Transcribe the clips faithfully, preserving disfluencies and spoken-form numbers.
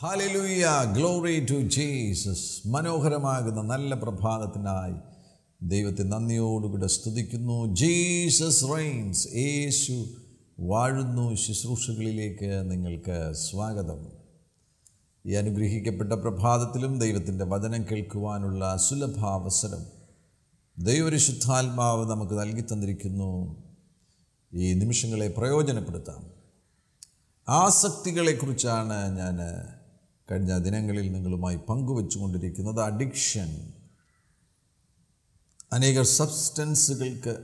Hallelujah, glory to Jesus. മനോഹരമാകുന്ന നല്ല പ്രഭാതത്തിനായി ദൈവത്തെ നന്ദിയോടുകൂടെ സ്തുതിക്കുന്നു. ജീസസ് റെയിൻസ്, യേശു വാഴുന്നു. ശുശ്രൂഷകളിലേക്ക് നിങ്ങൾക്ക് സ്വാഗതം. ഈ അനുഗ്രഹിക്കപ്പെട്ട പ്രഭാതത്തിലും ദൈവത്തിൻ്റെ വചനം കേൾക്കുവാനുള്ള സുലഭാവസരം ദൈവപരിശുദ്ധാത്മാവ് നമുക്ക് നൽകി തന്നിരിക്കുന്നു. ഈ നിമിഷങ്ങളെ പ്രയോജനപ്പെടുത്താം. ആസക്തികളെക്കുറിച്ചാണ് ഞാൻ കഴിഞ്ഞ ദിനങ്ങളിൽ നിങ്ങളുമായി പങ്കുവെച്ചുകൊണ്ടിരിക്കുന്നത്. അഡിക്ഷൻ. അനേക സബ്സ്റ്റൻസുകൾക്ക്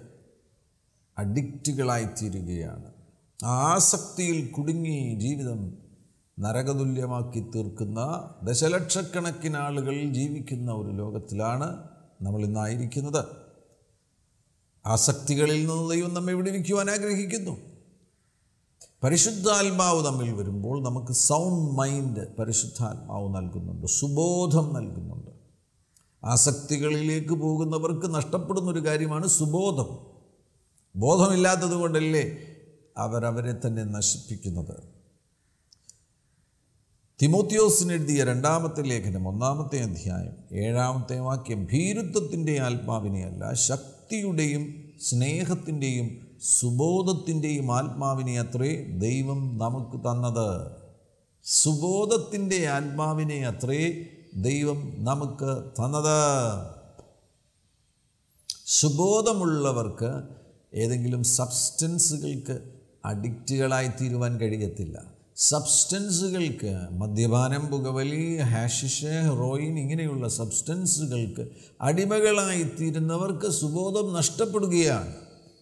അഡിക്റ്റുകളായിത്തീരുകയാണ്. ആ ആസക്തിയിൽ കുടുങ്ങി ജീവിതം നരകതുല്യമാക്കി തീർക്കുന്ന ദശലക്ഷക്കണക്കിന് ആളുകൾ ജീവിക്കുന്ന ഒരു ലോകത്തിലാണ് നമ്മൾ ഇന്നായിരിക്കുന്നത്. ആസക്തികളിൽ നിന്ന് ദൈവം നമ്മെ വിടുവിക്കുവാൻ ആഗ്രഹിക്കുന്നു. പരിശുദ്ധാത്മാവ് നമ്മിൽ വരുമ്പോൾ നമുക്ക് സൗണ്ട് മൈൻഡ് പരിശുദ്ധാത്മാവ് നൽകുന്നുണ്ട്, സുബോധം നൽകുന്നുണ്ട്. ആസക്തികളിലേക്ക് പോകുന്നവർക്ക് നഷ്ടപ്പെടുന്നൊരു കാര്യമാണ് സുബോധം. ബോധമില്ലാത്തത് കൊണ്ടല്ലേ അവരവരെ തന്നെ നശിപ്പിക്കുന്നത്. തിമോത്തിയോസിന് എഴുതിയ രണ്ടാമത്തെ ലേഖനം ഒന്നാമത്തെ അധ്യായം ഏഴാമത്തെ വാക്യം, ഭീരുത്വത്തിൻ്റെ ആത്മാവിനെയല്ല, ശക്തിയുടെയും സ്നേഹത്തിൻ്റെയും സുബോധത്തിൻ്റെയും ആത്മാവിനെ അത്രേ ദൈവം നമുക്ക് തന്നത്. സുബോധത്തിൻ്റെ ആത്മാവിനെ അത്രേ ദൈവം നമുക്ക് തന്നത്. സുബോധമുള്ളവർക്ക് ഏതെങ്കിലും സബ്സ്റ്റൻസുകൾക്ക് അഡിക്റ്റുകളായിത്തീരുവാൻ കഴിയത്തില്ല. സബ്സ്റ്റൻസുകൾക്ക്, മദ്യപാനം, പുകവലി, ഹാഷിഷ്, ഹെറോയിൻ ഇങ്ങനെയുള്ള സബ്സ്റ്റൻസുകൾക്ക് അടിമകളായിത്തീരുന്നവർക്ക് സുബോധം നഷ്ടപ്പെടുകയാണ്.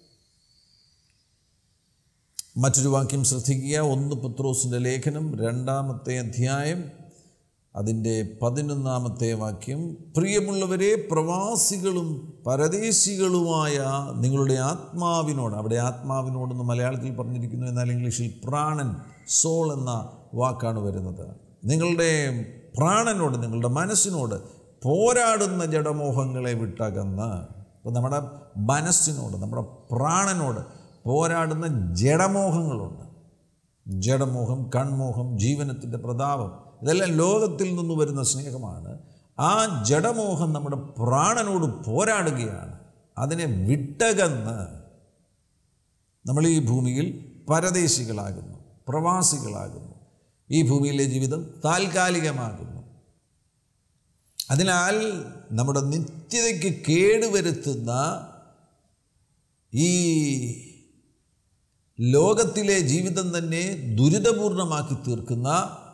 മറ്റൊരു വാക്യം ശ്രദ്ധിക്കുക. ഒന്ന് പത്രോസിൻ്റെ ലേഖനം രണ്ടാമത്തെ അധ്യായം അതിൻ്റെ പതിനൊന്നാമത്തെ വാക്യം, പ്രിയമുള്ളവരെ, പ്രവാസികളും പരദേശികളുമായ നിങ്ങളുടെ ആത്മാവിനോട്, അവിടെ ആത്മാവിനോടെന്ന് മലയാളത്തിൽ പറഞ്ഞിരിക്കുന്നു, എന്നാൽ ഇംഗ്ലീഷിൽ പ്രാണൻ, സോൾ എന്ന വാക്കാണ് വരുന്നത്. നിങ്ങളുടെ പ്രാണനോട്, നിങ്ങളുടെ മനസ്സിനോട് പോരാടുന്ന ജഡമോഹങ്ങളെ വിട്ടകന്ന്. അപ്പോൾ നമ്മുടെ മനസ്സിനോട്, നമ്മുടെ പ്രാണനോട് പോരാടുന്ന ജഡമോഹങ്ങളുണ്ട്. ജഡമോഹം, കൺമോഹം, ജീവനത്തിൻ്റെ പ്രതാപം, ഇതെല്ലാം ലോകത്തിൽ നിന്ന് വരുന്ന സ്നേഹമാണ്. ആ ജഡമോഹം നമ്മുടെ പ്രാണനോട് പോരാടുകയാണ്. അതിനെ വിട്ടകന്ന് നമ്മൾ ഈ ഭൂമിയിൽ പരദേശികളാകുന്നു, പ്രവാസികളാകുന്നു. ഈ ഭൂമിയിലെ ജീവിതം താൽക്കാലികമാകുന്നു. അതിനാൽ നമ്മുടെ നിത്യതയ്ക്ക് കേടുവരുത്തുന്ന ഈ ലോകത്തിലെ ജീവിതം തന്നെ ദുരിതപൂർണമാക്കി തീർക്കുന്ന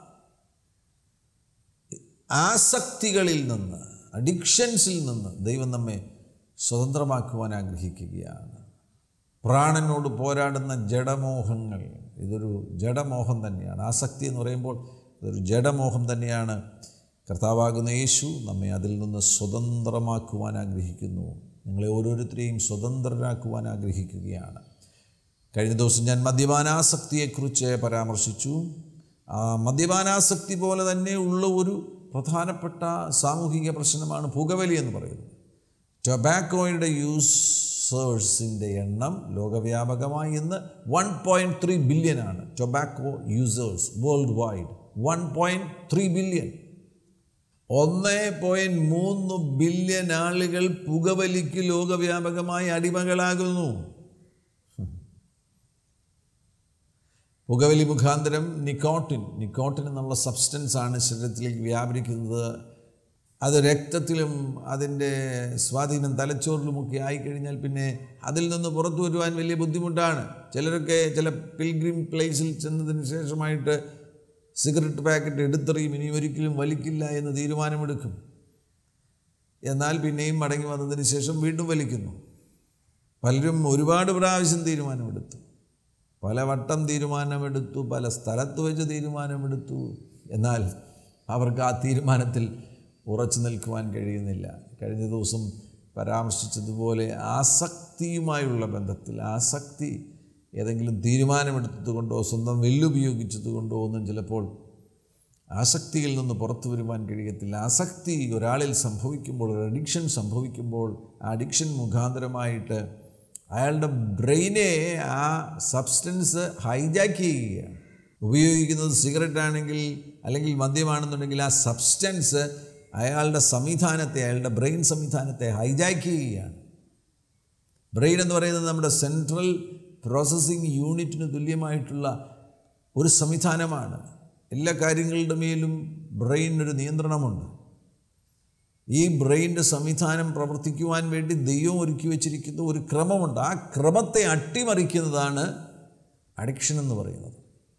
ആസക്തികളിൽ നിന്ന്, അഡിക്ഷൻസിൽ നിന്ന് ദൈവം നമ്മെ സ്വതന്ത്രമാക്കുവാൻ ആഗ്രഹിക്കുകയാണ്. പ്രാണനോട് പോരാടുന്ന ജഡമോഹങ്ങൾ, ഇതൊരു ജഡമോഹം തന്നെയാണ്. ആസക്തി എന്ന് പറയുമ്പോൾ ഇതൊരു ജഡമോഹം തന്നെയാണ്. കർത്താവാകുന്ന യേശു നമ്മെ അതിൽ നിന്ന് സ്വതന്ത്രമാക്കുവാൻ ആഗ്രഹിക്കുന്നു. നിങ്ങളെ ഓരോരുത്തരെയും സ്വതന്ത്രരാക്കുവാൻ ആഗ്രഹിക്കുകയാണ്. കഴിഞ്ഞ ദിവസം ഞാൻ മദ്യപാനാസക്തിയെക്കുറിച്ച് പരാമർശിച്ചു. ആ മദ്യപാനാസക്തി പോലെ തന്നെ ഉള്ള ഒരു പ്രധാനപ്പെട്ട സാമൂഹിക പ്രശ്നമാണ് പുകവലി എന്ന് പറയുന്നത്. ടൊബാക്കോയുടെ യൂസേഴ്സിൻ്റെ എണ്ണം ലോകവ്യാപകമായി ഇന്ന് വൺ പോയിൻറ്റ് ത്രീ ബില്യനാണ്. Tobacco users worldwide one point three billion. ഒന്ന് പോയിൻറ്റ് മൂന്ന് ബില്യൺ ആളുകൾ പുകവലിക്ക് ലോകവ്യാപകമായി അടിമകളാകുന്നു. പുകവലി മുഖാന്തരം നിക്കോട്ടിൻ നിക്കോട്ടിൻ എന്നുള്ള സബ്സ്റ്റൻസാണ് ശരീരത്തിലേക്ക് വ്യാപരിക്കുന്നത്. അത് രക്തത്തിലും അതിൻ്റെ സ്വാധീനം തലച്ചോറിലുമൊക്കെ ആയിക്കഴിഞ്ഞാൽ പിന്നെ അതിൽ നിന്ന് പുറത്തു വരുവാൻ വലിയ ബുദ്ധിമുട്ടാണ്. ചിലരൊക്കെ ചില പിൽഗ്രിം പ്ലേസിൽ ചെന്നതിന് ശേഷമായിട്ട് സിഗരറ്റ് പാക്കറ്റ് എടുത്തെറിയും, ഇനി ഒരിക്കലും വലിക്കില്ല എന്ന് തീരുമാനമെടുക്കും. എന്നാൽ പിന്നെയും മടങ്ങി വന്നതിന് ശേഷം വീണ്ടും വലിക്കുന്നു. പലരും ഒരുപാട് പ്രാവശ്യം തീരുമാനമെടുത്തു, പല വട്ടം തീരുമാനമെടുത്തു, പല സ്ഥലത്ത് വെച്ച് തീരുമാനമെടുത്തു. എന്നാൽ അവർക്ക് ആ തീരുമാനത്തിൽ ഉറച്ചു നിൽക്കുവാൻ കഴിയുന്നില്ല. കഴിഞ്ഞ ദിവസം പരാമർശിച്ചതുപോലെ ആസക്തിയുമായുള്ള ബന്ധത്തിൽ, ആസക്തി ഏതെങ്കിലും തീരുമാനമെടുത്തതുകൊണ്ടോ സ്വന്തം വെല്ലുപയോഗിച്ചതുകൊണ്ടോ ഒന്നും ചിലപ്പോൾ ആസക്തിയിൽ നിന്ന് പുറത്തു വരുവാൻ കഴിയത്തില്ല. ആസക്തി ഒരാളിൽ സംഭവിക്കുമ്പോൾ, ഒരു അഡിക്ഷൻ സംഭവിക്കുമ്പോൾ, ആ അഡിക്ഷൻ മുഖാന്തരമായിട്ട് അയാളുടെ ബ്രെയിനെ ആ സബ്സ്റ്റൻസ് ഹൈജാക്ക് ചെയ്യുകയാണ്. ഉപയോഗിക്കുന്നത് സിഗരറ്റ് ആണെങ്കിൽ അല്ലെങ്കിൽ മദ്യമാണെന്നുണ്ടെങ്കിൽ ആ സബ്സ്റ്റൻസ് അയാളുടെ സംവിധാനത്തെ, അയാളുടെ ബ്രെയിൻ സംവിധാനത്തെ ഹൈജാക്ക് ചെയ്യുകയാണ്. ബ്രെയിൻ എന്ന് പറയുന്നത് നമ്മുടെ സെൻട്രൽ പ്രോസസ്സിംഗ് യൂണിറ്റിന് തുല്യമായിട്ടുള്ള ഒരു സംവിധാനമാണ്. എല്ലാ കാര്യങ്ങളുടെ മേലും ബ്രെയിനൊരു നിയന്ത്രണമുണ്ട്. ഈ ബ്രെയിൻ്റെ സംവിധാനം പ്രവർത്തിക്കുവാൻ വേണ്ടി ദൈവം ഒരുക്കി വച്ചിരിക്കുന്ന ഒരു ക്രമമുണ്ട്. ആ ക്രമത്തെ അട്ടിമറിക്കുന്നതാണ് അഡിക്ഷൻ എന്ന് പറയുന്നത്.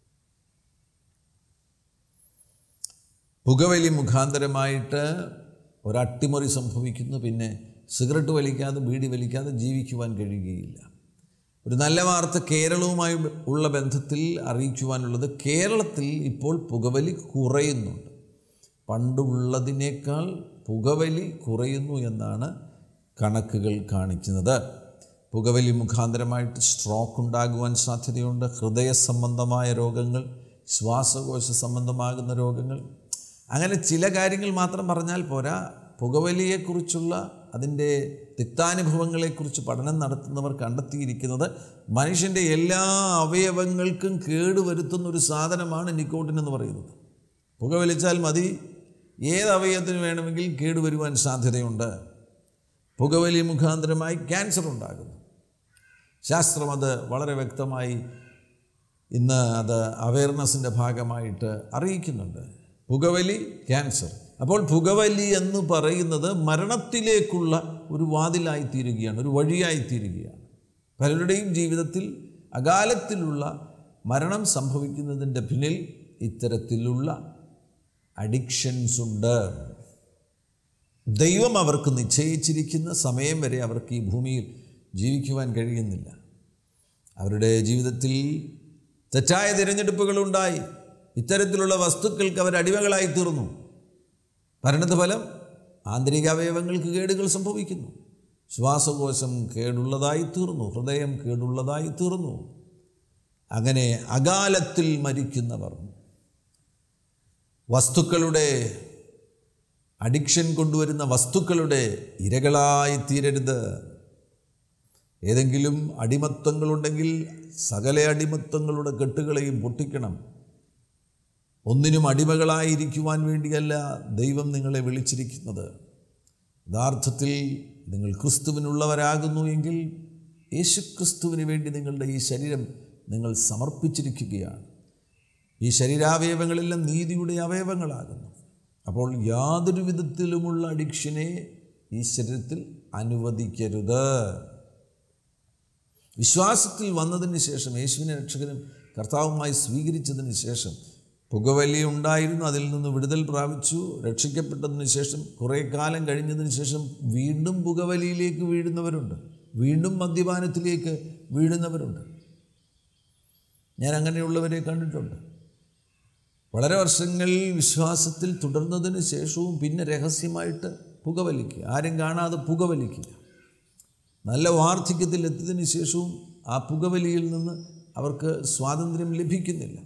പുകവലി മുഖാന്തരമായിട്ട് ഒരട്ടിമറി സംഭവിക്കുന്നു. പിന്നെ സിഗരറ്റ് വലിക്കാതെ, ബീഡി വലിക്കാതെ ജീവിക്കുവാൻ കഴിയുകയില്ല. ഒരു നല്ല വാർത്ത കേരളവുമായി ഉള്ള ബന്ധത്തിൽ അറിയിക്കുവാനുള്ളത്, കേരളത്തിൽ ഇപ്പോൾ പുകവലി കുറയുന്നുണ്ട്. പണ്ടുള്ളതിനേക്കാൾ പുകവലി കുറയുന്നു എന്നാണ് കണക്കുകൾ കാണിക്കുന്നത്. പുകവലി മുഖാന്തരമായിട്ട് സ്ട്രോക്ക് ഉണ്ടാകുവാൻ സാധ്യതയുണ്ട്. ഹൃദയ സംബന്ധമായ രോഗങ്ങൾ, ശ്വാസകോശ സംബന്ധമാകുന്ന രോഗങ്ങൾ, അങ്ങനെ ചില കാര്യങ്ങൾ മാത്രം പറഞ്ഞാൽ പോരാ. പുകവലിയെക്കുറിച്ചുള്ള അതിൻ്റെ തിക്താനുഭവങ്ങളെക്കുറിച്ച് പഠനം നടത്തുന്നവർ കണ്ടെത്തിയിരിക്കുന്നത് മനുഷ്യൻ്റെ എല്ലാ അവയവങ്ങൾക്കും കേടുവരുത്തുന്ന ഒരു സാധനമാണ് നിക്കോട്ടിൻ എന്ന് പറയുന്നത്. പുകവലിച്ചാൽ മതി, ഏത് അവയവത്തിന് വേണമെങ്കിൽ കേടുവരുവാൻ സാധ്യതയുണ്ട്. പുകവലി മുഖാന്തരമായി ക്യാൻസർ ഉണ്ടാകുന്നു. ശാസ്ത്രം അത് വളരെ വ്യക്തമായി ഇന്ന് അത് അവയർനെസ്സിൻ്റെ ഭാഗമായിട്ട് അറിയിക്കുന്നുണ്ട്. പുകവലി, ക്യാൻസർ. അപ്പോൾ പുകവലി എന്ന് പറയുന്നത് മരണത്തിലേക്കുള്ള ഒരു വാതിലായിത്തീരുകയാണ്, ഒരു വഴിയായിത്തീരുകയാണ്. പലരുടെയും ജീവിതത്തിൽ അകാലത്തിലുള്ള മരണം സംഭവിക്കുന്നതിൻ്റെ പിന്നിൽ ഇത്തരത്തിലുള്ള അഡിക്ഷൻസ് ഉണ്ട്. ദൈവം അവർക്ക് നിശ്ചയിച്ചിരിക്കുന്ന സമയം വരെ അവർക്ക് ഈ ഭൂമിയിൽ ജീവിക്കുവാൻ കഴിയുന്നില്ല. അവരുടെ ജീവിതത്തിൽ തെറ്റായ തിരഞ്ഞെടുപ്പുകളുണ്ടായി. ഇത്തരത്തിലുള്ള വസ്തുക്കൾക്ക് അവർ അടിമകളായി തീർന്നു. പരിണതഫലം ആന്തരിക അവയവങ്ങൾക്ക് കേടുകൾ സംഭവിക്കുന്നു. ശ്വാസകോശം കേടുള്ളതായി തീർന്നു, ഹൃദയം കേടുള്ളതായി തീർന്നു. അങ്ങനെ അകാലത്തിൽ മരിക്കുന്നവർ. വസ്തുക്കളുടെ അഡിക്ഷൻ കൊണ്ടുവരുന്ന വസ്തുക്കളുടെ ഇരകളായി തീരരുത്. ഏതെങ്കിലും അടിമത്തങ്ങളുണ്ടെങ്കിൽ സകല അടിമത്തങ്ങളുടെ കെട്ടുകളെയും പൊട്ടിക്കണം. ഒന്നിനും അടിമകളായിരിക്കുവാൻ വേണ്ടിയല്ല ദൈവം നിങ്ങളെ വിളിച്ചിരിക്കുന്നത്. യഥാർത്ഥത്തിൽ നിങ്ങൾ ക്രിസ്തുവിനുള്ളവരാകുന്നു എങ്കിൽ യേശുക്രിസ്തുവിന് വേണ്ടി നിങ്ങളുടെ ഈ ശരീരം നിങ്ങൾ സമർപ്പിച്ചിരിക്കുകയാണ്. ഈ ശരീരാവയവങ്ങളെല്ലാം നീതിയുടെ അവയവങ്ങളാകുന്നു. അപ്പോൾ യാതൊരു വിധത്തിലുമുള്ള അഡിക്ഷനെ ഈ ശരീരത്തിൽ അനുവദിക്കരുത്. വിശ്വാസത്തിൽ വന്നതിന് ശേഷം, യേശുവിനെ രക്ഷകനും കർത്താവുമായി സ്വീകരിച്ചതിന് ശേഷം പുകവലി ഉണ്ടായിരുന്നു, അതിൽ നിന്ന് വിടുതൽ പ്രാപിച്ചു. രക്ഷിക്കപ്പെട്ടതിന് ശേഷം കുറേ കാലം കഴിഞ്ഞതിന് ശേഷം വീണ്ടും പുകവലിയിലേക്ക് വീഴുന്നവരുണ്ട്, വീണ്ടും മദ്യപാനത്തിലേക്ക് വീഴുന്നവരുണ്ട്. ഞാൻ അങ്ങനെയുള്ളവരെ കണ്ടിട്ടുണ്ട്. വളരെ വർഷങ്ങൾ വിശ്വാസത്തിൽ തുടർന്നതിന് ശേഷവും പിന്നെ രഹസ്യമായിട്ട് പുകവലിക്കുക, ആരും കാണാതെ പുകവലിക്കുക. നല്ല വാർദ്ധക്യത്തിൽ എത്തിയതിന് ശേഷവും ആ പുകവലിയിൽ നിന്ന് അവർക്ക് സ്വാതന്ത്ര്യം ലഭിക്കുന്നില്ല.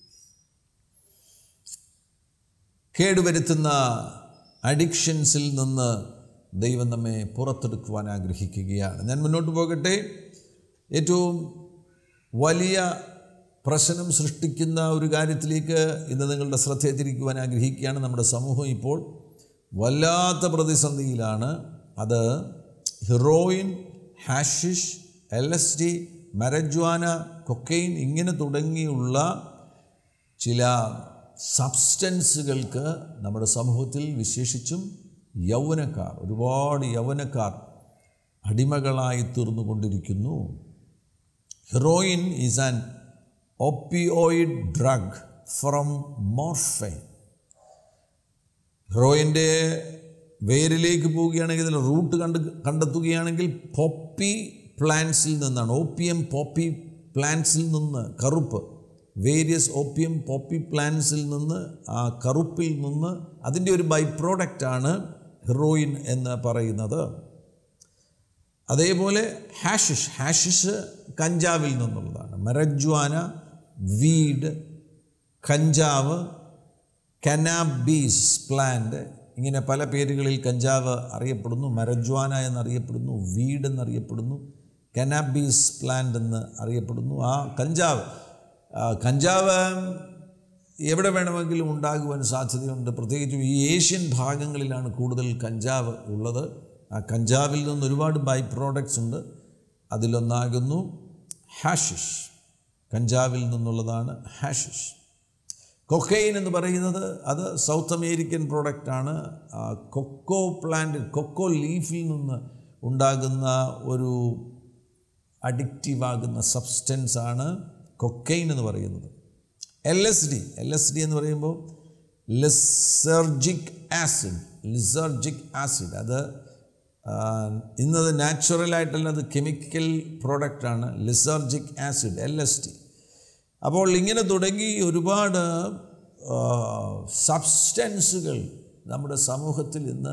കേടുവരുത്തുന്ന അഡിക്ഷൻസിൽ നിന്ന് ദൈവം നമ്മെ പുറത്തെടുക്കുവാൻ ആഗ്രഹിക്കുകയാണ്. ഞാൻ മുന്നോട്ട് പോകട്ടെ. ഏറ്റവും വലിയ പ്രശ്നം സൃഷ്ടിക്കുന്ന ഒരു കാര്യത്തിലേക്ക് ഇന്ന് നിങ്ങളുടെ ശ്രദ്ധയെ തിരിക്കുവാൻ ആഗ്രഹിക്കുകയാണ്. നമ്മുടെ സമൂഹം ഇപ്പോൾ വല്ലാത്ത പ്രതിസന്ധിയിലാണ്. അത് heroin, hashish, L S D, marijuana, cocaine ഇങ്ങനെ തുടങ്ങിയുള്ള ചില സബ്സ്റ്റൻസുകൾക്ക് നമ്മുടെ സമൂഹത്തിൽ വിശേഷിച്ചും യൗവനക്കാർ, ഒരുപാട് യൗവനക്കാർ അടിമകളായി തീർന്നുകൊണ്ടിരിക്കുന്നു. Heroin is an opioid drug from morphine. ഹെറോയിൻ്റെ വേരിലേക്ക് പോവുകയാണെങ്കിൽ, ഇതിൽ റൂട്ട് കണ്ട് കണ്ടെത്തുകയാണെങ്കിൽ പോപ്പി പ്ലാന്റ്സിൽ നിന്നാണ്. ഓപ്പിയം പോപ്പി പ്ലാന്റ്സിൽ നിന്ന്, കറുപ്പ്, വേരിയസ് ഓപ്പിയം പോപ്പി പ്ലാന്റ്സിൽ നിന്ന്, ആ കറുപ്പിൽ നിന്ന്, അതിൻ്റെ ഒരു ബൈ പ്രോഡക്റ്റാണ് ഹെറോയിൻ എന്ന് പറയുന്നത്. അതേപോലെ ഹാഷിഷ്, ഹാഷിഷ് കഞ്ചാവിൽ നിന്നുള്ളതാണ്. മരജ്വാന, വീഡ്, കഞ്ചാവ്, കനാബീസ് പ്ലാന്റ്, ഇങ്ങനെ പല പേരുകളിൽ കഞ്ചാവ് അറിയപ്പെടുന്നു. മരജ്വാന എന്നറിയപ്പെടുന്നു, വീഡ് എന്നറിയപ്പെടുന്നു, കനാബീസ് പ്ലാന്റ് എന്ന് അറിയപ്പെടുന്നു. ആ കഞ്ചാവ് കഞ്ചാവ് എവിടെ വേണമെങ്കിലും ഉണ്ടാകുവാൻ സാധ്യതയുണ്ട്. പ്രത്യേകിച്ചും ഈ ഏഷ്യൻ ഭാഗങ്ങളിലാണ് കൂടുതൽ കഞ്ചാവ് ഉള്ളത്. ആ കഞ്ചാവിൽ നിന്ന് ഒരുപാട് ബൈ പ്രോഡക്ട്സ് ഉണ്ട്. അതിലൊന്നാകുന്നു ഹാഷിഷ്. കഞ്ചാവിൽ നിന്നുള്ളതാണ് ഹാഷിഷ്. കൊക്കൈൻ എന്ന് പറയുന്നത് അത് സൗത്ത് അമേരിക്കൻ പ്രോഡക്റ്റാണ്. കൊക്കോ പ്ലാന്റ്, കൊക്കോ ലീഫിൽ നിന്ന് ഉണ്ടാകുന്ന ഒരു അഡിക്റ്റീവാകുന്ന സബ്സ്റ്റൻസാണ് കൊക്കൈൻ എന്ന് പറയുന്നത്. L S D L S D എന്ന് പറയുമ്പോൾ ലിസർജിക് ആസിഡ് ലിസർജിക് ആസിഡ് അത് ഇന്നത് നാച്ചുറലായിട്ടല്ല, അത് കെമിക്കൽ പ്രോഡക്റ്റാണ്. Lysergic acid L S D. അപ്പോൾ ഇങ്ങനെ തുടങ്ങി ഒരുപാട് സബ്സ്റ്റൻസുകൾ നമ്മുടെ സമൂഹത്തിൽ ഇന്ന്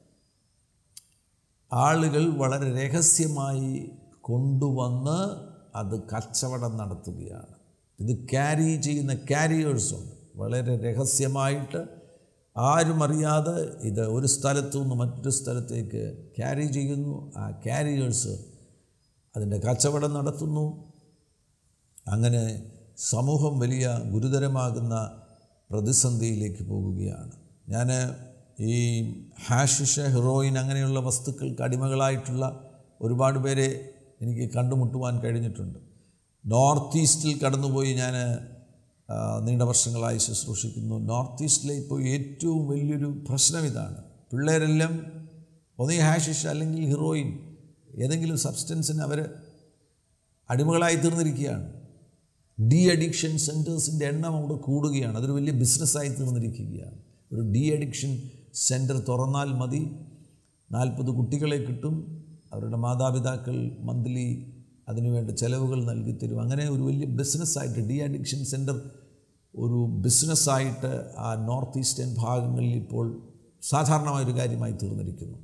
ആളുകൾ വളരെ രഹസ്യമായി കൊണ്ടുവന്ന് അത് കച്ചവടം നടത്തുകയാണ്. ഇത് ക്യാരി ചെയ്യുന്ന ക്യാരിയേഴ്സുണ്ട്. വളരെ രഹസ്യമായിട്ട് ആരും അറിയാതെ ഇത് ഒരു സ്ഥലത്തു നിന്ന് മറ്റൊരു സ്ഥലത്തേക്ക് ക്യാരി ചെയ്യുന്നു. ആ ക്യാരിയേഴ്സ് അതിൻ്റെ കച്ചവടം നടത്തുന്നു. അങ്ങനെ സമൂഹം വലിയ ഗുരുതരമാകുന്ന പ്രതിസന്ധിയിലേക്ക് പോകുകയാണ്. ഞാൻ ഈ ഹാഷിഷ്, ഹെറോയിൻ അങ്ങനെയുള്ള വസ്തുക്കൾക്ക് അടിമകളായിട്ടുള്ള ഒരുപാട് പേരെ എനിക്ക് കണ്ടുമുട്ടുവാൻ കഴിഞ്ഞിട്ടുണ്ട്. നോർത്ത് ഈസ്റ്റിൽ കടന്നുപോയി ഞാൻ നീണ്ട വർഷങ്ങളായി ശുശ്രൂഷിക്കുന്നു. നോർത്ത് ഈസ്റ്റിലെ ഇപ്പോൾ ഏറ്റവും വലിയൊരു പ്രശ്നം ഇതാണ്. പിള്ളേരെല്ലാം ഒന്നീ ഹാഷിഷ് അല്ലെങ്കിൽ ഹീറോയിൻ ഏതെങ്കിലും സബ്സ്റ്റൻസിന് അവർ അടിമകളായി തീർന്നിരിക്കുകയാണ്. ഡി അഡിക്ഷൻ സെൻറ്റേഴ്സിൻ്റെ എണ്ണം അവിടെ കൂടുകയാണ്. അതൊരു വലിയ ബിസിനസ്സായി തീർന്നിരിക്കുകയാണ്. ഒരു ഡി അഡിക്ഷൻ സെൻറ്റർ തുറന്നാൽ മതി, നാൽപ്പത് കുട്ടികളെ കിട്ടും. അവരുടെ മാതാപിതാക്കൾ മന്ത്ലി അതിനുവേണ്ട ചിലവുകൾ നൽകി തരും. അങ്ങനെ ഒരു വലിയ ബിസിനസ്സായിട്ട് ഡി അഡിക്ഷൻ സെൻറ്റർ ഒരു ബിസിനസ്സായിട്ട് ആ നോർത്ത് ഈസ്റ്റേൺ ഭാഗങ്ങളിൽ ഇപ്പോൾ സാധാരണമായൊരു കാര്യമായി തീർന്നിരിക്കുന്നു.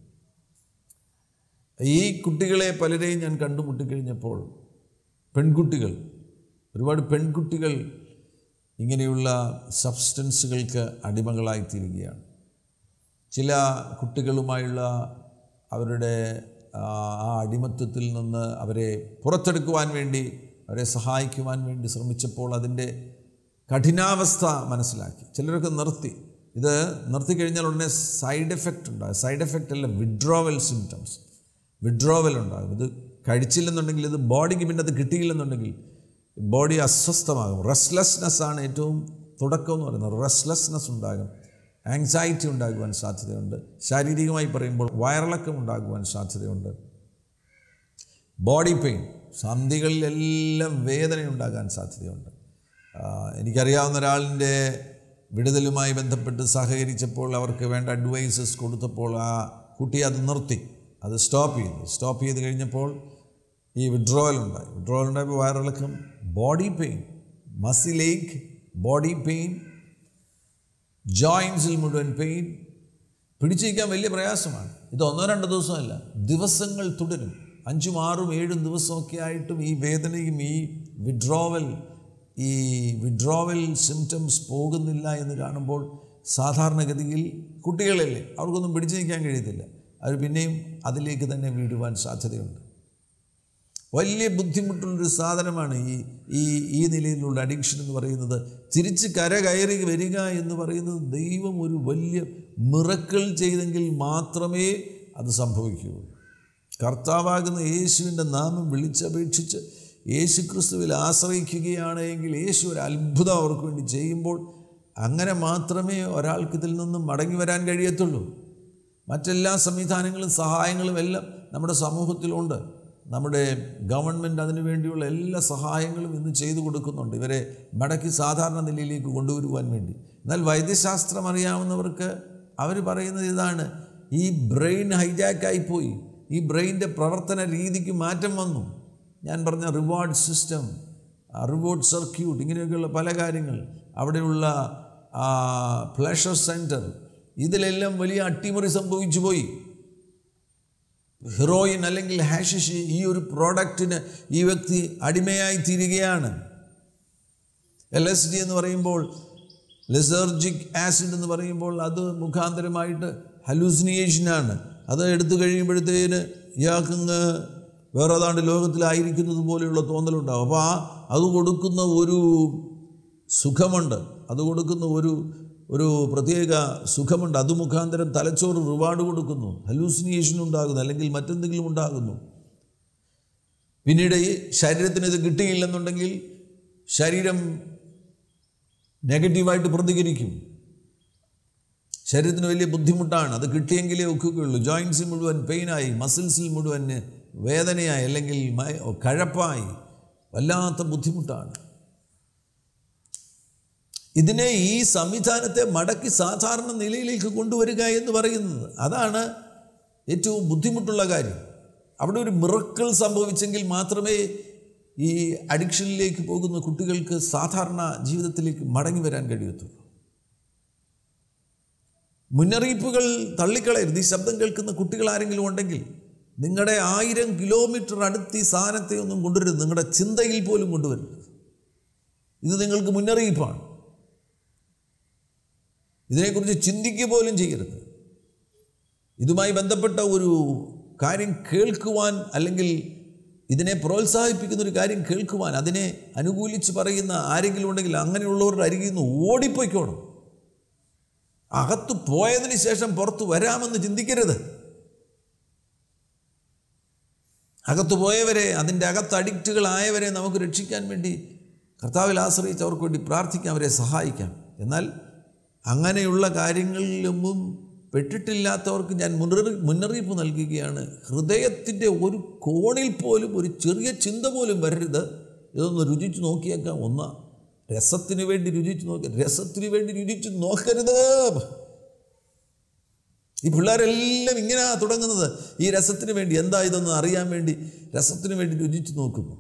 ഈ കുട്ടികളെ പലരെയും ഞാൻ കണ്ടുമുട്ടിക്കഴിഞ്ഞപ്പോൾ പെൺകുട്ടികൾ, ഒരുപാട് പെൺകുട്ടികൾ ഇങ്ങനെയുള്ള സബ്സ്റ്റൻസുകൾക്ക് അടിമകളായിത്തീരുകയാണ്. ചില കുട്ടികളുമായുള്ള അവരുടെ ആ അടിമത്വത്തിൽ നിന്ന് അവരെ പുറത്തെടുക്കുവാൻ വേണ്ടി, അവരെ സഹായിക്കുവാൻ വേണ്ടി ശ്രമിച്ചപ്പോൾ അതിൻ്റെ കഠിനാവസ്ഥ മനസ്സിലാക്കി. ചിലരൊക്കെ നിർത്തി. ഇത് നിർത്തിക്കഴിഞ്ഞാൽ ഉടനെ സൈഡ് എഫക്റ്റ് ഉണ്ടാകും. സൈഡ് എഫക്റ്റ് അല്ല, വിഡ്രോവൽ സിംറ്റംസ്, വിഡ്രോവൽ ഉണ്ടാകും. ഇത് കഴിച്ചില്ലെന്നുണ്ടെങ്കിൽ, ഇത് ബോഡിക്ക് പിന്നെ അത് കിട്ടിയില്ലെന്നുണ്ടെങ്കിൽ ബോഡി അസ്വസ്ഥമാകും. റെസ്റ്റ്ലെസ്നെസ് ആണ് ഏറ്റവും തുടക്കം എന്ന് പറയുന്നത്. റെസ്റ്റ്ലെസ്നെസ് ഉണ്ടാകും, ആങ്സൈറ്റി ഉണ്ടാകുവാൻ സാധ്യതയുണ്ട്. ശാരീരികമായി പറയുമ്പോൾ വയറിളക്കം ഉണ്ടാകുവാൻ സാധ്യതയുണ്ട്. ബോഡി പെയിൻ, സന്ധികളിലെല്ലാം വേദന ഉണ്ടാകാൻ സാധ്യതയുണ്ട്. എനിക്കറിയാവുന്ന ഒരാളിൻ്റെ വിടുതലുമായി ബന്ധപ്പെട്ട് സഹകരിച്ചപ്പോൾ അവർക്ക് വേണ്ട അഡ്വൈസസ് കൊടുത്തപ്പോൾ ആ കുട്ടി അത് നിർത്തി, അത് സ്റ്റോപ്പ് ചെയ്തു. സ്റ്റോപ്പ് ചെയ്ത് കഴിഞ്ഞപ്പോൾ ഈ വിഡ്രോവൽ ഉണ്ടായി. വിഡ്രോവൽ ഉണ്ടായപ്പോൾ വയറിളക്കം, body pain, muscle ache, body pain, ജോയിൻസിൽ മുഴുവൻ പെയിൻ, പിടിച്ചിരിക്കാൻ വലിയ പ്രയാസമാണ്. ഇത് ഒന്നോ രണ്ടോ ദിവസമല്ല, ദിവസങ്ങൾ തുടരും. അഞ്ചും ആറും ഏഴും ദിവസമൊക്കെ ആയിട്ടും ഈ വേദനയും ഈ വിഡ്രോവൽ ഈ വിഡ്രോവൽ സിംറ്റംസ് പോകുന്നില്ല എന്ന് കാണുമ്പോൾ സാധാരണഗതിയിൽ കുട്ടികളല്ലേ, അവർക്കൊന്നും പിടിച്ചു നിൽക്കാൻ കഴിയത്തില്ല. അവർ പിന്നെയും അതിലേക്ക് തന്നെ വീഴുവാൻ സാധ്യതയുണ്ട്. വലിയ ബുദ്ധിമുട്ടുള്ളൊരു സാധനമാണ് ഈ ഈ ഈ നിലയിലുള്ള അഡിക്ഷൻ എന്ന് പറയുന്നത്. തിരിച്ച് കര കയറി വരിക എന്ന് പറയുന്നത് ദൈവം ഒരു വലിയ മിറക്കിൾ ചെയ്തെങ്കിൽ മാത്രമേ അത് സംഭവിക്കുകയുള്ളൂ. കർത്താവാകുന്ന യേശുവിൻ്റെ നാമം വിളിച്ചപേക്ഷിച്ച് യേശു ക്രിസ്തുവിൽ ആശ്രയിക്കുകയാണ് എങ്കിൽ യേശു ഒരു അത്ഭുതം അവർക്ക് വേണ്ടി ചെയ്യുമ്പോൾ അങ്ങനെ മാത്രമേ ഒരാൾക്ക് ഇതിൽ നിന്നും മടങ്ങി വരാൻ കഴിയത്തുള്ളൂ. മറ്റെല്ലാ സംവിധാനങ്ങളും സഹായങ്ങളും എല്ലാം നമ്മുടെ സമൂഹത്തിലുണ്ട്. നമ്മുടെ ഗവൺമെൻറ് അതിനു വേണ്ടിയുള്ള എല്ലാ സഹായങ്ങളും ഇന്ന് ചെയ്തു കൊടുക്കുന്നുണ്ട്, ഇവരെ മടക്കി സാധാരണ നിലയിലേക്ക് കൊണ്ടുവരുവാൻ വേണ്ടി. എന്നാൽ വൈദ്യശാസ്ത്രം അറിയാവുന്നവർക്ക് അവർ പറയുന്നത് ഇതാണ്: ഈ ബ്രെയിൻ ഹൈജാക്കായിപ്പോയി, ഈ ബ്രെയിൻ്റെ പ്രവർത്തന രീതിക്ക് മാറ്റം വന്നു. ഞാൻ പറഞ്ഞ റിവാർഡ് സിസ്റ്റം, റിവാർഡ് സർക്യൂട്ട്, ഇങ്ങനെയൊക്കെയുള്ള പല കാര്യങ്ങൾ, അവിടെയുള്ള പ്ലഷർ സെൻറ്റർ, ഇതിലെല്ലാം വലിയ അട്ടിമറി സംഭവിച്ചു പോയി. ഹീറോയിൻ അല്ലെങ്കിൽ ഹാഷിഷ് ഈ ഒരു പ്രോഡക്റ്റിന് ഈ വ്യക്തി അടിമയായി തീരുകയാണ്. എൽ എസ് ഡി എന്ന് പറയുമ്പോൾ, ലിസർജിക് ആസിഡ് എന്ന് പറയുമ്പോൾ അത് മുഖാന്തരമായിട്ട് ഹലൂസിനേഷനാണ്. അത് എടുത്തു കഴിയുമ്പോഴത്തേന് ഇയാൾക്കങ്ങ് വേറെ ഏതാണ്ട് ലോകത്തിലായിരിക്കുന്നത് പോലെയുള്ള തോന്നലുണ്ടാകും. അപ്പോൾ ആ അത് കൊടുക്കുന്ന ഒരു സുഖമുണ്ട്, അത് കൊടുക്കുന്ന ഒരു ഒരു പ്രത്യേക സുഖമുണ്ട്. അത് മുഖാന്തരം തലച്ചോറ് റിവാർഡ് കൊടുക്കുന്നു, ഹലൂസിനേഷൻ ഉണ്ടാകുന്നു, അല്ലെങ്കിൽ മറ്റെന്തെങ്കിലും ഉണ്ടാകുന്നു. പിന്നീട് ഈ ശരീരത്തിന് ഇത് കിട്ടിയില്ലെന്നുണ്ടെങ്കിൽ ശരീരം നെഗറ്റീവായിട്ട് പ്രതികരിക്കും. ശരീരത്തിന് വലിയ ബുദ്ധിമുട്ടാണ്. അത് കിട്ടിയെങ്കിലേ ഒക്കുകയുള്ളൂ. ജോയിൻസിൽ മുഴുവൻ പെയിനായി, മസിൽസിൽ മുഴുവൻ വേദനയായി, അല്ലെങ്കിൽ കഴപ്പായി, വല്ലാത്ത ബുദ്ധിമുട്ടാണ്. ഇതിനെ, ഈ സംവിധാനത്തെ മടക്കി സാധാരണ നിലയിലേക്ക് കൊണ്ടുവരിക എന്ന് പറയുന്നത്, അതാണ് ഏറ്റവും ബുദ്ധിമുട്ടുള്ള കാര്യം. അവിടെ ഒരു മിറക്കിൾ സംഭവിച്ചെങ്കിൽ മാത്രമേ ഈ അഡിക്ഷനിലേക്ക് പോകുന്ന കുട്ടികൾക്ക് സാധാരണ ജീവിതത്തിലേക്ക് മടങ്ങി വരാൻ കഴിയത്തുള്ളൂ. മുന്നറിയിപ്പുകൾ തള്ളിക്കളയരുത്. ഈ ശബ്ദം കേൾക്കുന്ന കുട്ടികൾ ആരെങ്കിലും ഉണ്ടെങ്കിൽ നിങ്ങളുടെ ആയിരം കിലോമീറ്റർ അടുത്ത് ഈ സാധനത്തെ ഒന്നും കൊണ്ടുവരരുത്. നിങ്ങളുടെ ചിന്തയിൽ പോലും കൊണ്ടുവരരുത്. ഇത് നിങ്ങൾക്ക് മുന്നറിയിപ്പാണ്. ഇതിനെക്കുറിച്ച് ചിന്തിക്കുക പോലും ചെയ്യരുത്. ഇതുമായി ബന്ധപ്പെട്ട ഒരു കാര്യം കേൾക്കുവാൻ, അല്ലെങ്കിൽ ഇതിനെ പ്രോത്സാഹിപ്പിക്കുന്ന ഒരു കാര്യം കേൾക്കുവാൻ, അതിനെ അനുകൂലിച്ച് പറയുന്ന ആരെങ്കിലും ഉണ്ടെങ്കിൽ അങ്ങനെയുള്ളവരുടെ അരികിൽ നിന്ന് ഓടിപ്പോയിക്കോണം. അകത്ത് പോയതിന് ശേഷം പുറത്ത് വരാമെന്ന് ചിന്തിക്കരുത്. അകത്ത് പോയവരെ, അതിൻ്റെ അകത്ത് അഡിക്റ്റുകളായവരെ നമുക്ക് രക്ഷിക്കാൻ വേണ്ടി കർത്താവിൽ ആശ്രയിച്ച് അവർക്ക് വേണ്ടി പ്രാർത്ഥിക്കാം, അവരെ സഹായിക്കാം. എന്നാൽ അങ്ങനെയുള്ള കാര്യങ്ങളിലൊന്നും പെട്ടിട്ടില്ലാത്തവർക്ക് ഞാൻ മുന്നറി മുന്നറിയിപ്പ് നൽകുകയാണ്. ഹൃദയത്തിൻ്റെ ഒരു കോണിൽ പോലും ഒരു ചെറിയ ചിന്ത പോലും വരരുത്. ഇതൊന്ന് രുചിച്ച് നോക്കിയേക്കാം. ഒന്ന് രസത്തിന് വേണ്ടി രുചിച്ച് നോക്കി രസത്തിന് വേണ്ടി രുചിച്ച് നോക്കരുത്. ഈ പിള്ളേരെല്ലാം ഇങ്ങനെയാണ് തുടങ്ങുന്നത്. ഈ രസത്തിന് വേണ്ടി, എന്താ ഇതൊന്ന് അറിയാൻ വേണ്ടി രസത്തിന് വേണ്ടി രുചിച്ച് നോക്കുന്നു.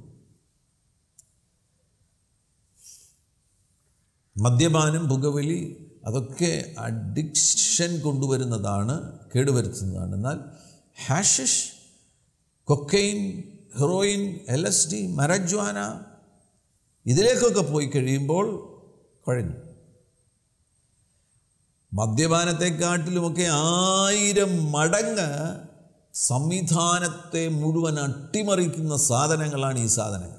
മദ്യപാനം, പുകവലി, അതൊക്കെ അഡിക്ഷൻ കൊണ്ടുവരുന്നതാണ്, കേടുവരുത്തുന്നതാണ്. എന്നാൽ hashish, cocaine, heroin, L S D, marijuana, ഇതിലേക്കൊക്കെ പോയി കഴിയുമ്പോൾ കഴിഞ്ഞു. മദ്യപാനത്തെക്കാട്ടിലുമൊക്കെ ആയിരം മടങ്ങ് സംവിധാനത്തെ മുഴുവൻ അട്ടിമറിക്കുന്ന സാധനങ്ങളാണ് ഈ സാധനങ്ങൾ.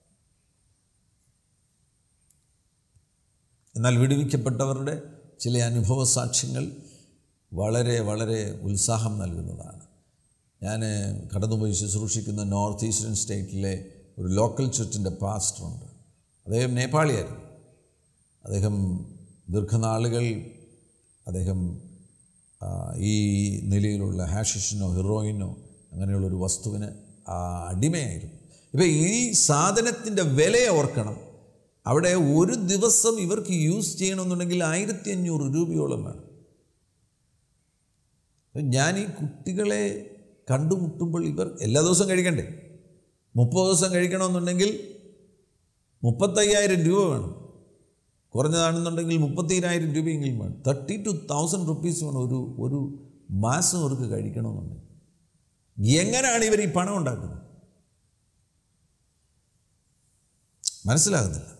എന്നാൽ വിടുവിക്കപ്പെട്ടവരുടെ ചില അനുഭവ സാക്ഷ്യങ്ങൾ വളരെ വളരെ ഉത്സാഹം നൽകുന്നതാണ്. ഞാൻ കടന്നുപോയി ശുശ്രൂഷിക്കുന്ന നോർത്ത് ഈസ്റ്റേൺ സ്റ്റേറ്റിലെ ഒരു ലോക്കൽ ചർച്ചിൻ്റെ പാസ്റ്ററുണ്ട്. അദ്ദേഹം നേപ്പാളിയായിരുന്നു. അദ്ദേഹം ദീർഘനാളുകൾ അദ്ദേഹം ഈ നിലയിലുള്ള ഹാഷിഷിനോ ഹെറോയിനോ അങ്ങനെയുള്ളൊരു വസ്തുവിന് അടിമയായിരുന്നു. ഇപ്പം ഈ സാധനത്തിൻ്റെ വില ഓർക്കണം. അവിടെ ഒരു ദിവസം ഇവർക്ക് യൂസ് ചെയ്യണമെന്നുണ്ടെങ്കിൽ ആയിരത്തി അഞ്ഞൂറ് രൂപയോളം വേണം. ഞാൻ ഈ കുട്ടികളെ കണ്ടുമുട്ടുമ്പോൾ ഇവർ എല്ലാ ദിവസവും കഴിക്കണ്ടേ? മുപ്പത് ദിവസം കഴിക്കണമെന്നുണ്ടെങ്കിൽ മുപ്പത്തയ്യായിരം രൂപ വേണം. കുറഞ്ഞതാണെന്നുണ്ടെങ്കിൽ മുപ്പത്തിരായിരം രൂപയെങ്കിലും വേണം. തേർട്ടി ടു തൗസൻഡ് റുപ്പീസ് വേണം ഒരു ഒരു മാസം അവർക്ക് കഴിക്കണമെന്നുണ്ടെങ്കിൽ. എങ്ങനെയാണ് ഇവർ ഈ പണം ഉണ്ടാക്കുന്നത്? മനസ്സിലാകുന്നില്ല.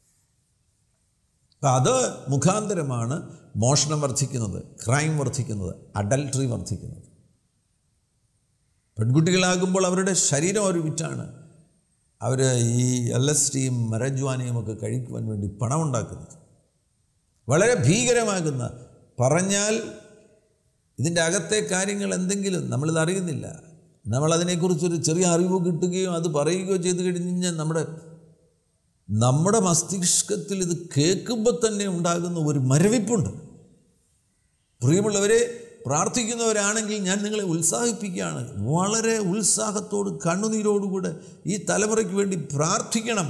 അപ്പം അത് മുഖാന്തരമാണ് മോഷണം വർദ്ധിക്കുന്നത്, ക്രൈം വർദ്ധിക്കുന്നത്, അഡൽട്ടറി വർദ്ധിക്കുന്നത്. പെൺകുട്ടികളാകുമ്പോൾ അവരുടെ ശരീരം ഒരു വിറ്റാണ് അവർ ഈ എൽ എസ് ടിയും മരജ്വാനയും ഒക്കെ കഴിക്കുവാൻ വേണ്ടി പണം ഉണ്ടാക്കുന്നത്. വളരെ ഭീകരമാകുന്ന, പറഞ്ഞാൽ ഇതിൻ്റെ അകത്തെ കാര്യങ്ങൾ എന്തെങ്കിലും നമ്മളിത് അറിയുന്നില്ല. നമ്മളതിനെക്കുറിച്ചൊരു ചെറിയ അറിവ് കിട്ടുകയോ അത് പറയുകയോ ചെയ്ത് കഴിഞ്ഞാൽ നമ്മുടെ നമ്മുടെ മസ്തിഷ്കത്തിൽ ഇത് കേൾക്കുമ്പോൾ തന്നെ ഉണ്ടാകുന്ന ഒരു മരവിപ്പുണ്ട്. പ്രിയമുള്ളവരെ, പ്രാർത്ഥിക്കുന്നവരാണെങ്കിൽ ഞാൻ നിങ്ങളെ ഉത്സാഹിപ്പിക്കുകയാണ്. വളരെ ഉത്സാഹത്തോട് കണ്ണുനീരോടുകൂടെ ഈ തലമുറയ്ക്ക് വേണ്ടി പ്രാർത്ഥിക്കണം.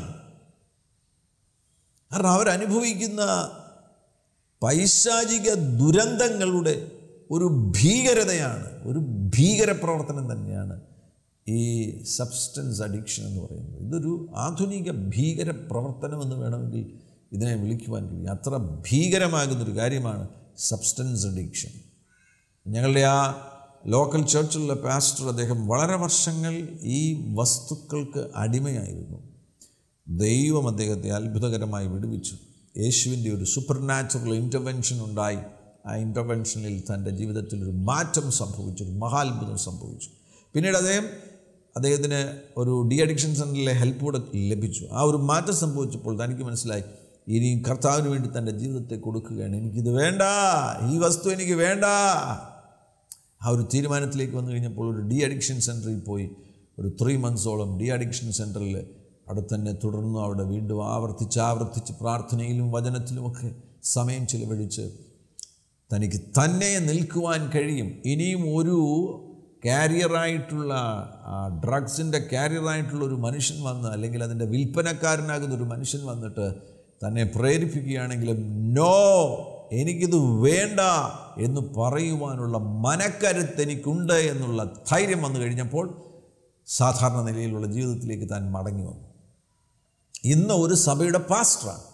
കാരണം അവരനുഭവിക്കുന്ന പൈശാചിക ദുരന്തങ്ങളുടെ ഒരു ഭീകരതയാണ്, ഒരു ഭീകര പ്രവർത്തനം തന്നെയാണ് ഈ സബ്സ്റ്റൻസ് അഡിക്ഷൻ എന്ന് പറയുന്നത്. ഇതൊരു ആധുനിക ഭീകര പ്രവർത്തനമെന്ന് വേണമെങ്കിൽ ഇതിനെ വിളിക്കുവാൻ കഴിയും. അത്ര ഭീകരമാകുന്നൊരു കാര്യമാണ് സബ്സ്റ്റൻസ് അഡിക്ഷൻ. ഞങ്ങളുടെ ആ ലോക്കൽ ചർച്ചിലുള്ള പാസ്റ്റർ, അദ്ദേഹം വളരെ വർഷങ്ങൾ ഈ വസ്തുക്കൾക്ക് അടിമയായിരുന്നു. ദൈവം അദ്ദേഹത്തെ അത്ഭുതകരമായി വിടുവിച്ചു. യേശുവിൻ്റെ ഒരു സൂപ്പർ നാച്ചുറൽ ഇൻ്റർവെൻഷൻ ഉണ്ടായി. ആ ഇൻ്റർവെൻഷനിൽ തൻ്റെ ജീവിതത്തിൽ ഒരു മാറ്റം സംഭവിച്ചു, ഒരു മഹാത്ഭുതം സംഭവിച്ചു. പിന്നീട് അദ്ദേഹം അദ്ദേഹത്തിന് ഒരു ഡി അഡിക്ഷൻ സെൻ്ററിലെ ഹെൽപ്പ് കൂടെ ലഭിച്ചു. ആ ഒരു മാറ്റം സംഭവിച്ചപ്പോൾ തനിക്ക് മനസ്സിലായി ഇനിയും കർത്താവിന് വേണ്ടി തൻ്റെ ജീവിതത്തെ കൊടുക്കുകയാണ്. എനിക്കിത് വേണ്ട, ഈ വസ്തു എനിക്ക് വേണ്ട. ആ ഒരു തീരുമാനത്തിലേക്ക് വന്നു കഴിഞ്ഞപ്പോൾ ഒരു ഡി അഡിക്ഷൻ സെൻറ്ററിൽ പോയി ഒരു ത്രീ മന്ത്സോളം ഡി അഡിക്ഷൻ സെൻറ്ററിൽ അവിടെ തന്നെ തുടർന്നു. അവിടെ വീണ്ടും ആവർത്തിച്ച് ആവർത്തിച്ച് പ്രാർത്ഥനയിലും വചനത്തിലുമൊക്കെ സമയം ചിലവഴിച്ച് തനിക്ക് തന്നെ നിൽക്കുവാൻ കഴിയും. ഇനിയും ഒരു കാരിയറായിട്ടുള്ള ഡ്രഗ്സിൻ്റെ കാരിയറായിട്ടുള്ള ഒരു മനുഷ്യൻ വന്ന്, അല്ലെങ്കിൽ അതിൻ്റെ വിൽപ്പനക്കാരനാകുന്ന ഒരു മനുഷ്യൻ വന്നിട്ട് തന്നെ പ്രേരിപ്പിക്കുകയാണെങ്കിലും നോ, എനിക്കിത് വേണ്ട എന്ന് പറയുവാനുള്ള മനക്കരുത്ത് എനിക്കുണ്ട് എന്നുള്ള ധൈര്യം വന്നു കഴിഞ്ഞപ്പോൾ സാധാരണ നിലയിലുള്ള ജീവിതത്തിലേക്ക് താൻ മടങ്ങി വന്നു. ഇന്ന് ഒരു സഭയുടെ പാസ്റ്ററാണ്.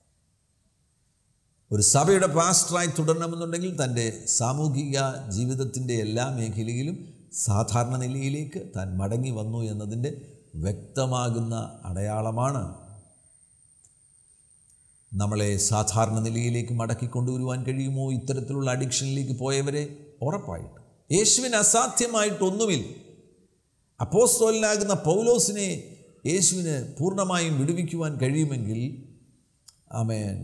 ഒരു സഭയുടെ പാസ്റ്ററായി തുടരണമെന്നുണ്ടെങ്കിൽ തൻ്റെ സാമൂഹിക ജീവിതത്തിൻ്റെ എല്ലാ മേഖലയിലും സാധാരണ നിലയിലേക്ക് താൻ മടങ്ങി വന്നു എന്നതിൻ്റെ വ്യക്തമാകുന്ന അടയാളമാണ്. നമ്മളെ സാധാരണ നിലയിലേക്ക് മടക്കി കൊണ്ടുവരുവാൻ കഴിയുമോ ഇത്തരത്തിലുള്ള അഡിക്ഷനിലേക്ക് പോയവരെ? ഉറപ്പായിട്ട്. യേശുവിന് അസാധ്യമായിട്ടൊന്നുമില്ല. അപ്പോസ്തലനാകുന്ന പൗലോസിനെ യേശുവിന് പൂർണ്ണമായും വിടുവിക്കുവാൻ കഴിയുമെങ്കിൽ ആമേൻ,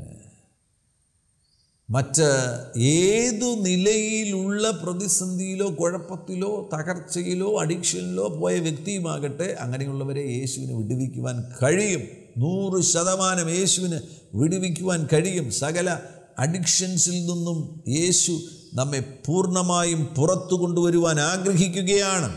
മറ്റ് ഏതു നിലയിലുള്ള പ്രതിസന്ധിയിലോ കുഴപ്പത്തിലോ തകർച്ചയിലോ അഡിക്ഷനിലോ പോയ വ്യക്തിയുമാകട്ടെ, അങ്ങനെയുള്ളവരെ യേശുവിന് വിടുവിക്കുവാൻ കഴിയും. നൂറ് ശതമാനം യേശുവിന് വിടുവിക്കുവാൻ കഴിയും. സകല അഡിക്ഷൻസിൽ നിന്നും യേശു നമ്മെ പൂർണ്ണമായും പുറത്തു കൊണ്ടുവരുവാൻ ആഗ്രഹിക്കുകയാണ്.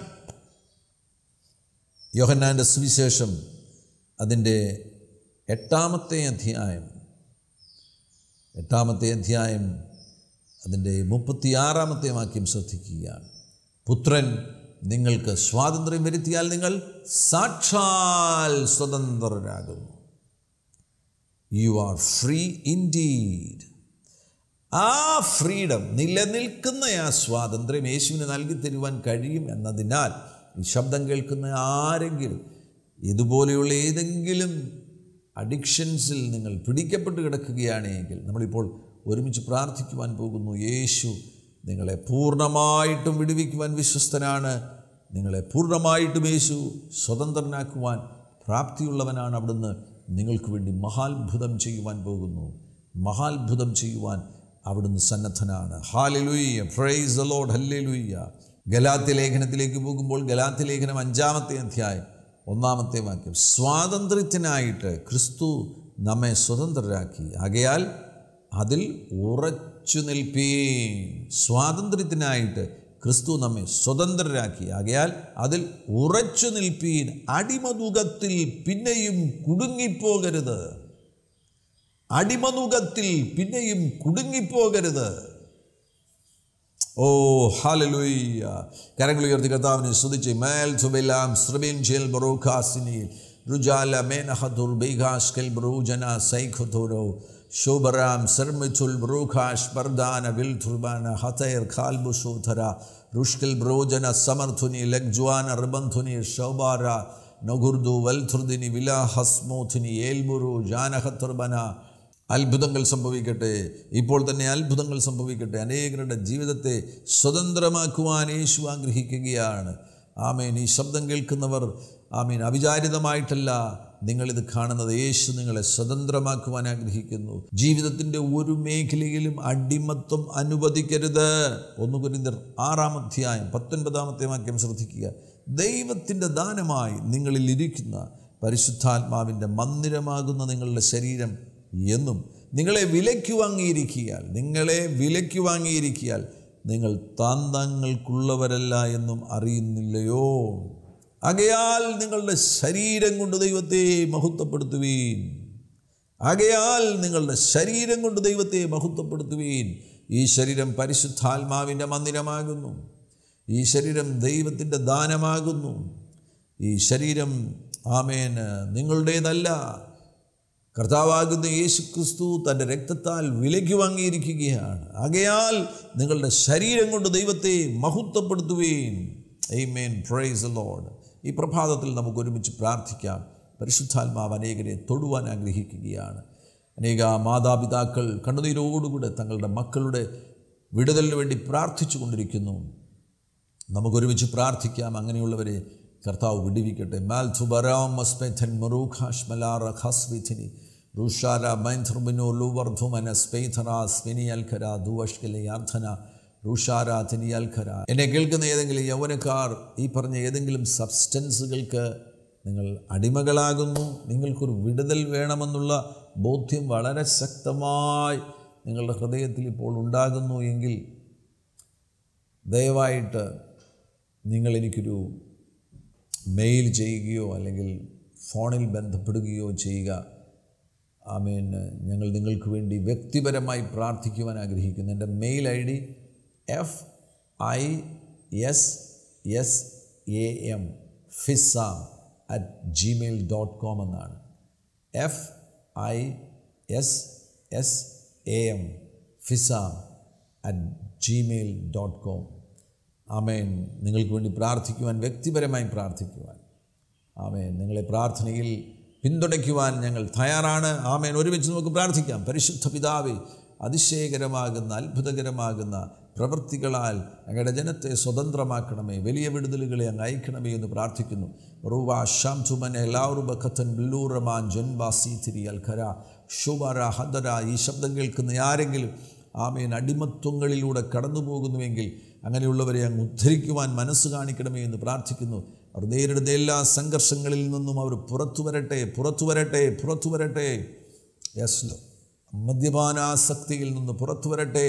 യോഹന്നാൻ്റെ സുവിശേഷം അതിൻ്റെ എട്ടാമത്തെ അധ്യായം എട്ടാമത്തെ അധ്യായം അതിൻ്റെ മുപ്പത്തിയാറാമത്തെ വാക്യം ശ്രദ്ധിക്കുകയാണ്. പുത്രൻ നിങ്ങൾക്ക് സ്വാതന്ത്ര്യം വരുത്തിയാൽ നിങ്ങൾ സാക്ഷാൽ സ്വതന്ത്രരാകുന്നു. You are free indeed. ആ ഫ്രീഡം, നിലനിൽക്കുന്ന ആ സ്വാതന്ത്ര്യം യേശുവിന് നൽകി തരുവാൻ കഴിയും എന്നതിനാൽ ഈ ശബ്ദം കേൾക്കുന്ന ആരെങ്കിലും ഇതുപോലെയുള്ള ഏതെങ്കിലും അഡിക്ഷൻസിൽ നിങ്ങൾ പിടിക്കപ്പെട്ട് കിടക്കുകയാണെങ്കിൽ നമ്മളിപ്പോൾ ഒരുമിച്ച് പ്രാർത്ഥിക്കുവാൻ പോകുന്നു. യേശു നിങ്ങളെ പൂർണ്ണമായിട്ടും വിടുവിക്കുവാൻ വിശ്വസ്തനാണ്. നിങ്ങളെ പൂർണ്ണമായിട്ടും യേശു സ്വതന്ത്രനാക്കുവാൻ പ്രാപ്തിയുള്ളവനാണ്. അവിടുന്ന് നിങ്ങൾക്ക് വേണ്ടി മഹാത്ഭുതം ചെയ്യുവാൻ പോകുന്നു. മഹാത്ഭുതം ചെയ്യുവാൻ അവിടുന്ന് സന്നദ്ധനാണ്. Hallelujah, praise the Lord, hallelujah. ഗലാത്യ ലേഖനത്തിലേക്ക് പോകുമ്പോൾ ഗലാത്യ ലേഖനം അഞ്ചാമത്തെ അധ്യായം ഒന്നാമത്തെ വാക്യം, സ്വാതന്ത്ര്യത്തിനായിട്ട് ക്രിസ്തു നമ്മെ സ്വതന്ത്രരാക്കി, ആകയാൽ അതിൽ ഉറച്ചു നിൽപ്പീൻ. സ്വാതന്ത്ര്യത്തിനായിട്ട് ക്രിസ്തു നമ്മെ സ്വതന്ത്രരാക്കി, ആകയാൽ അതിൽ ഉറച്ചു നിൽപ്പീൻ. അടിമനുകത്തിൽ പിന്നെയും കുടുങ്ങിപ്പോകരുത്. അടിമനുകത്തിൽ പിന്നെയും കുടുങ്ങിപ്പോകരുത്. ഓ ഹല്ലേലൂയ. കരങ്ങൾ ഉയർത്തി കർത്താവിനെ സ്തുതിച്ച് മേൽ സുബെലാം സ്രബിൻചേൽ ബറോഖാസിനിൽ റുജാല മേനഹദുർ ബൈഗാസ്കൽ ബ്രൂജന സൈഖുതുരോ ശോബറാം സർമിതുൽ ബ്രൂഖാഷ് ബർദാന വിൽതുർബാന ഹതൈർ ഖാൽബുസൂധര റുഷ്കൽ ബ്രോജന സമർത്ഥുനി ലഗ്ജ്വാന റിബന്ധുനി ശോബാര നഗുർദു വൽതുർദിനി വിലാഹസ്മോഥിനി ഏൽബുറു ജാനഹത്തുർബന. അത്ഭുതങ്ങൾ സംഭവിക്കട്ടെ, ഇപ്പോൾ തന്നെ അത്ഭുതങ്ങൾ സംഭവിക്കട്ടെ. അനേകരുടെ ജീവിതത്തെ സ്വതന്ത്രമാക്കുവാൻ യേശു ആഗ്രഹിക്കുകയാണ്. ആമേൻ. ഈ ശബ്ദം കേൾക്കുന്നവർ ആമേൻ, അവിചാരിതമായിട്ടല്ല നിങ്ങളിത് കാണുന്നത്. യേശു നിങ്ങളെ സ്വതന്ത്രമാക്കുവാൻ ആഗ്രഹിക്കുന്നു. ജീവിതത്തിൻ്റെ ഒരു മേഖലയിലും അടിമത്വം അനുവദിക്കരുത്. ഒന്ന് കൊരിന്ത്യർ ആറാം അധ്യായം പത്തൊൻപതാമത്തെ വാക്യം ശ്രദ്ധിക്കുക. ദൈവത്തിൻ്റെ ദാനമായി നിങ്ങളിൽ ഇരിക്കുന്ന പരിശുദ്ധാത്മാവിൻ്റെ മന്ദിരമാകുന്ന നിങ്ങളുടെ ശരീരം എന്നും നിങ്ങളെ വിലയ്ക്ക് വാങ്ങിയിരിക്കിയാൽ നിങ്ങളെ വിലയ്ക്ക് വാങ്ങിയിരിക്കിയാൽ നിങ്ങൾ താന്തങ്ങൾക്കുള്ളവരല്ല എന്നും അറിയുന്നില്ലയോ? ആകയാൽ നിങ്ങളുടെ ശരീരം കൊണ്ട് ദൈവത്തെ മഹത്വപ്പെടുത്തുവീൻ. ആകയാൽ നിങ്ങളുടെ ശരീരം കൊണ്ട് ദൈവത്തെ മഹത്വപ്പെടുത്തുവീൻ. ഈ ശരീരം പരിശുദ്ധാത്മാവിൻ്റെ മന്ദിരമാകുന്നു. ഈ ശരീരം ദൈവത്തിൻ്റെ ദാനമാകുന്നു. ഈ ശരീരം ആമേൻ നിങ്ങളുടേതല്ല. കർത്താവാകുന്ന യേശു ക്രിസ്തു തൻ്റെ രക്തത്താൽ വിലയ്ക്ക് വാങ്ങിയിരിക്കുകയാണ്. ആകയാൽ നിങ്ങളുടെ ശരീരം കൊണ്ട് ദൈവത്തെ മഹത്വപ്പെടുത്തുവീൻ. Amen, praise the Lord. ഈ പ്രഭാതത്തിൽ നമുക്ക് ഒരുമിച്ച് പ്രാർത്ഥിക്കാം. പരിശുദ്ധാത്മാവ് അനേകരെ തൊടുവാൻ ആഗ്രഹിക്കുകയാണ്. അനേക മാതാപിതാക്കൾ കണ്ണുനീരോടുകൂടെ തങ്ങളുടെ മക്കളുടെ വിടുതലിന് വേണ്ടി പ്രാർത്ഥിച്ചു കൊണ്ടിരിക്കുന്നു. നമുക്കൊരുമിച്ച് പ്രാർത്ഥിക്കാം. അങ്ങനെയുള്ളവരെ കർത്താവ് വിടുവിക്കട്ടെ. മാൽഥുബറാം മസ്പെഥൻ മറൂഖാഷ് മലാറ ഖസ്വിഥിനി റുഷാര മൈൻഥർബിനോ ലൂവർധുമന സ്പെയ്ഥറ സ്മിനിയൽഖര ദുവഷ്കലെ യാർത്ഥന റുഷാര തിനിയൽഖര. എന്നെ കേൾക്കുന്ന ഏതെങ്കിലും യൗവനക്കാർ ഈ പറഞ്ഞ ഏതെങ്കിലും സബ്സ്റ്റൻസുകൾക്ക് നിങ്ങൾ അടിമകളാകുന്നു, നിങ്ങൾക്കൊരു വിടുതൽ വേണമെന്നുള്ള ബോധ്യം വളരെ ശക്തമായി നിങ്ങളുടെ ഹൃദയത്തിൽ ഇപ്പോൾ ഉണ്ടാകുന്നു എങ്കിൽ ദയവായിട്ട് നിങ്ങൾ എനിക്കൊരു മെയിൽ ചെയ്യുകയോ അല്ലെങ്കിൽ ഫോണിൽ ബന്ധപ്പെടുകയോ ചെയ്യുക. ആമേൻ. ഞങ്ങൾ നിങ്ങൾക്ക് വേണ്ടി വ്യക്തിപരമായി പ്രാർത്ഥിക്കുവാൻ ആഗ്രഹിക്കുന്നു. എൻ്റെ mail I D F I S S A M fisam at gmail dot com എന്നാണ്. F I S S A M fisam at gmail dot com. ആമേൻ. നിങ്ങൾക്ക് വേണ്ടി പ്രാർത്ഥിക്കുവാൻ, വ്യക്തിപരമായി പ്രാർത്ഥിക്കുവാൻ, ആമേൻ, നിങ്ങളെ പ്രാർത്ഥനയിൽ പിന്തുണയ്ക്കുവാൻ ഞങ്ങൾ തയ്യാറാണ്. ആമേൻ. ഒരുമിച്ച് നമുക്ക് പ്രാർത്ഥിക്കാം. പരിശുദ്ധ പിതാവേ, അതിശയകരമാകുന്ന അത്ഭുതകരമാകുന്ന പ്രവൃത്തികളാൽ ഞങ്ങളുടെ ജനത്തെ സ്വതന്ത്രമാക്കണമേ, വലിയ വിടുതലുകളെ അങ്ങ് അയക്കണമേ എന്ന് പ്രാർത്ഥിക്കുന്നു. റുവാ ഷാം ചുമൻ എല്ലാവരും ബഖത്തൻ ബില്ലൂറമാൻ ജൻവാസി തിരി അൽഖര ഷുബറ ഹദര. ഈ ശബ്ദം കേൾക്കുന്ന ആരെങ്കിലും ആമേൻ അടിമത്വങ്ങളിലൂടെ കടന്നു പോകുന്നുവെങ്കിൽ അങ്ങനെയുള്ളവരെ അങ്ങ് ഉദ്ധരിക്കുവാൻ മനസ്സ് കാണിക്കണമേ എന്ന് പ്രാർത്ഥിക്കുന്നു. അവർ നേരിടുന്ന എല്ലാ സംഘർഷങ്ങളിൽ നിന്നും അവർ പുറത്തു വരട്ടെ, പുറത്തു വരട്ടെ, പുറത്തു വരട്ടെ. യെസ്, മദ്യപാനാസക്തിയിൽ നിന്ന് പുറത്തു വരട്ടെ.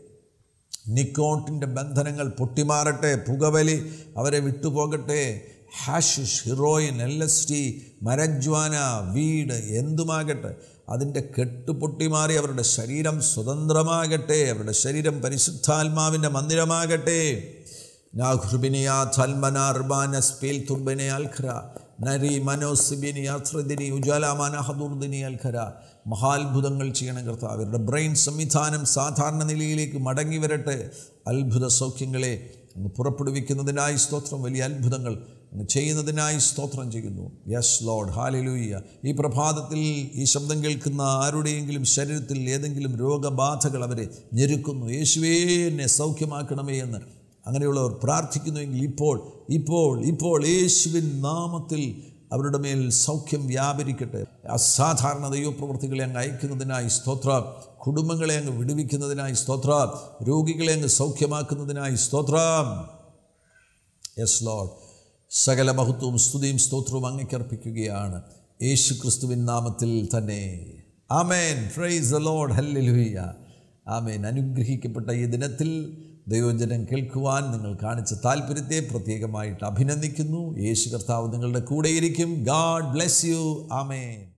നിക്കോട്ടിൻ്റെ ബന്ധനങ്ങൾ പൊട്ടിമാറട്ടെ. പുകവലി അവരെ വിട്ടുപോകട്ടെ. Hashish, heroin, L S T, marijuana, weed എന്തുമാകട്ടെ, അതിൻ്റെ കെട്ട് പൊട്ടിമാറി അവരുടെ ശരീരം സ്വതന്ത്രമാകട്ടെ. അവരുടെ ശരീരം പരിശുദ്ധാത്മാവിൻ്റെ മന്ദിരമാകട്ടെ. നാഹൃബിനിയാ ഥൽമന അർബാന സ്പേൽ തുർബനെ അൽഖര നരി മനോസിബിനി അത്രദിനി ഉജാലാമാന ഹദുർദിനി അൽഖര. മഹാത്ഭുതങ്ങൾ ചെയ്യണം കർത്താവ്. അവരുടെ ബ്രെയിൻ സംവിധാനം സാധാരണ നിലയിലേക്ക് മടങ്ങി വരട്ടെ. അത്ഭുത സൗഖ്യങ്ങളെ അങ്ങ് പുറപ്പെടുവിക്കുന്നതിനായി സ്തോത്രം. വലിയ അത്ഭുതങ്ങൾ അങ്ങ് ചെയ്യുന്നതിനായി സ്തോത്രം ചെയ്യുന്നു. Yes Lord, hallelujah. ഈ പ്രഭാതത്തിൽ ഈ ശബ്ദം കേൾക്കുന്ന ആരുടെയെങ്കിലും ശരീരത്തിൽ ഏതെങ്കിലും രോഗബാധകൾ അവരെ ഞെരുക്കുന്നു, യേശുവേ എന്നെ സൗഖ്യമാക്കണമേ എന്ന് അങ്ങനെയുള്ളവർ പ്രാർത്ഥിക്കുന്നുവെങ്കിൽ ഇപ്പോൾ ഇപ്പോൾ ഇപ്പോൾ യേശുവിൻ നാമത്തിൽ അവരുടെ മേൽ സൗഖ്യം വ്യാപരിക്കട്ടെ. അസാധാരണ ദൈവപ്രവൃത്തികളെ അങ്ങ് അയക്കുന്നതിനായി സ്തോത്രം. കുടുംബങ്ങളെ അങ്ങ് വിടുവിക്കുന്നതിനായി സ്തോത്രം. രോഗികളെ അങ്ങ് സൗഖ്യമാക്കുന്നതിനായി സ്തോത്രം. യെസ് ലോർഡ്, സകല മഹത്വവും സ്തുതിയും സ്തോത്രവും അങ്ങേക്കർപ്പിക്കുകയാണ് യേശു ക്രിസ്തുവിൻ നാമത്തിൽ തന്നെ. Amen. Praise the Lord. Hallelujah. Amen. അനുഗ്രഹിക്കപ്പെട്ട ഈ ദിനത്തിൽ ദൈവജനം കേൾക്കുവാൻ നിങ്ങൾ കാണിച്ച താല്പര്യത്തെ പ്രത്യേകമായിട്ട് അഭിനന്ദിക്കുന്നു. യേശു കർത്താവ് നിങ്ങളുടെ കൂടെയിരിക്കും. God bless you. ആമേൻ.